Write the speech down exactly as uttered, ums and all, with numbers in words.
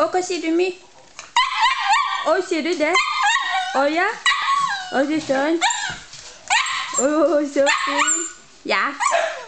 Å, hva sier du, My? Å, sier du det? Å, ja? Å, det er sånn. Å, så fint. Ja.